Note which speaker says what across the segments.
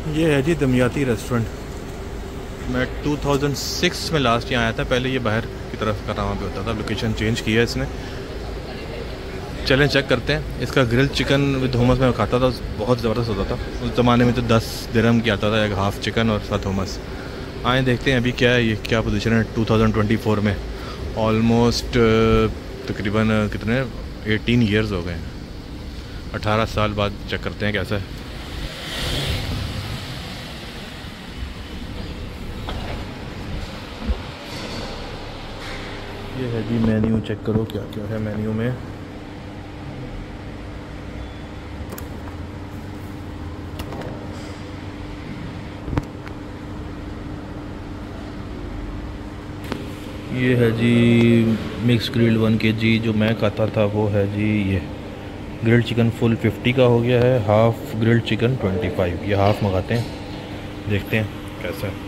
Speaker 1: ये है जी दमयाती रेस्टोरेंट। मैं 2006 में लास्ट यहाँ आया था। पहले ये बाहर की तरफ का वहाँ पे होता था, लोकेशन चेंज किया है इसने। चलें चेक करते हैं। इसका ग्रिल चिकन विद हुमस में खाता था, बहुत ज़बरदस्त होता था। उस ज़माने में तो 10 दिरहम की आता था एक हाफ़ चिकन और साथ हुमस। आए देखते हैं अभी क्या है, ये क्या पोजीशन है 2024 में। ऑलमोस्ट तकरीबन कितने 18 ईयर्स हो गए हैं। 18 साल बाद चेक करते हैं कैसा है। ये है जी मेन्यू, चेक करो क्या क्या है मेन्यू में। ये है जी मिक्स ग्रिल्ड 1 kg। जो मैं खाता था वो है जी ये ग्रिल्ड चिकन फुल 50 का हो गया है। Half grilled chicken 25। ये हाफ़ मंगाते हैं, देखते हैं कैसा है।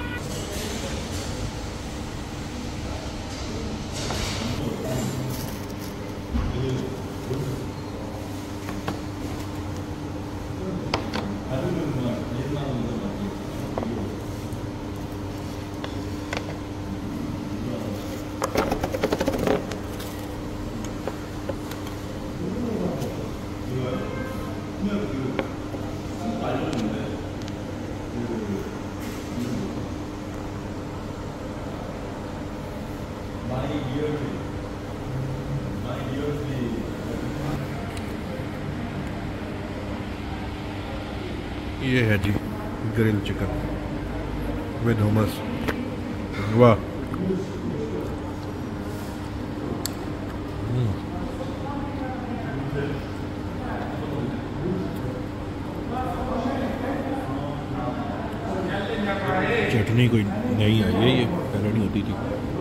Speaker 1: ये है जी ग्रिल चिकन विद हुमस। वाह, चटनी कोई नई आई है, ये पहले नहीं होती थी।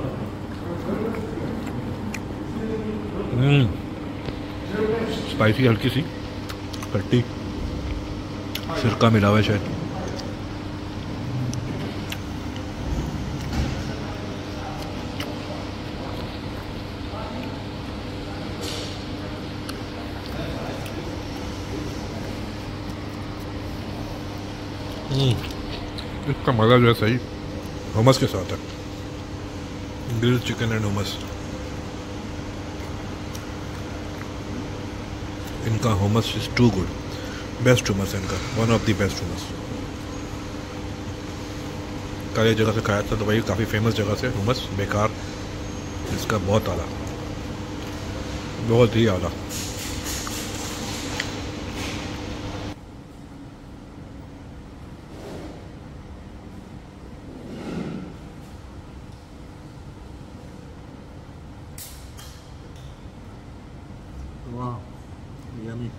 Speaker 1: स्पाइसी, हल्की सी खट्टी, सिरका मिला हुआ है शायद। इसका मज़ा जो है सही हुमस के साथ है। Grilled chicken and hummus. इनका hummus is too good. Best hummus है इनका, one of the best hummus. कल एक जगह से खाया था तो भाई काफ़ी फेमस जगह से हुमस, बेकार। इसका बहुत आला, बहुत ही आला। वाह, यम्मी,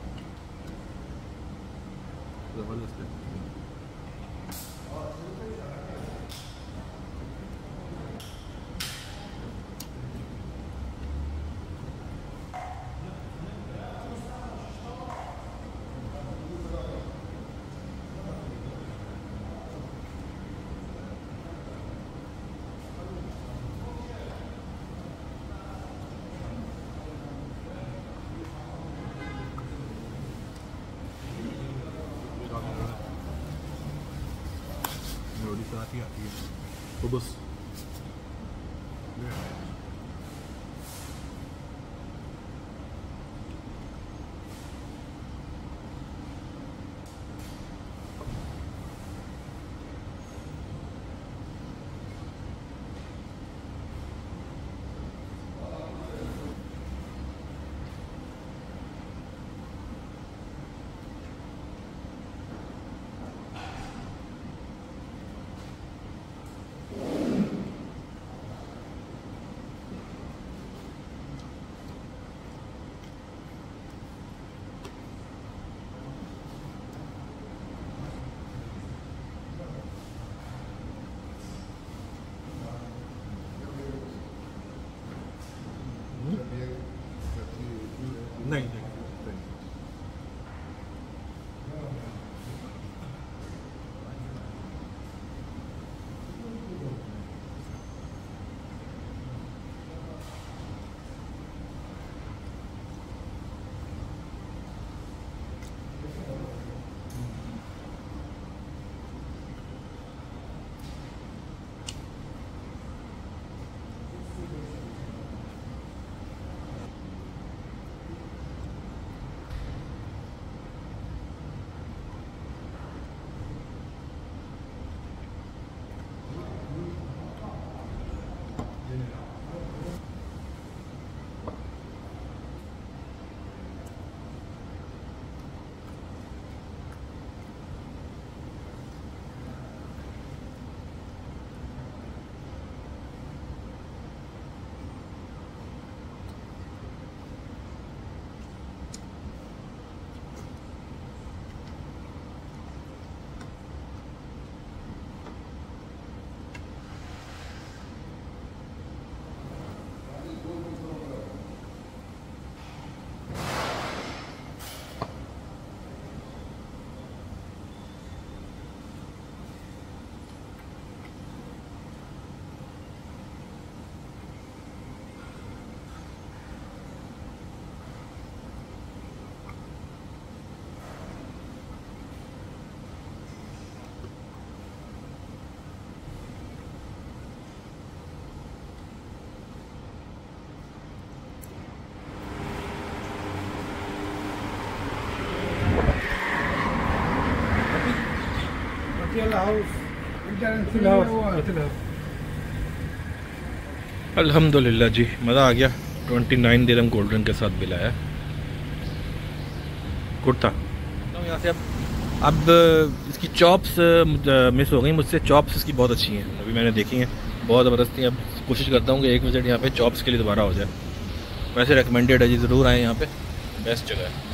Speaker 1: ज़बरदस्त है। रोटी साथ ही आती है तो बस। नहीं नहीं। अल्हम्दुलिल्लाह जी, मज़ा आ गया। 29 दिरहम कोल्ड ड्रिंक के साथ बिल आया, गुड था। यहाँ से अब इसकी चॉप्स मिस हो गई मुझसे। चॉप्स इसकी बहुत अच्छी हैं, अभी मैंने देखी हैं, बहुत ज़बरदस्त थी। अब कोशिश करता हूँ कि एक विज़िट यहाँ पे चॉप्स के लिए दोबारा हो जाए। वैसे रिकमेंडेड है जी, ज़रूर आएँ यहाँ पे, बेस्ट जगह है।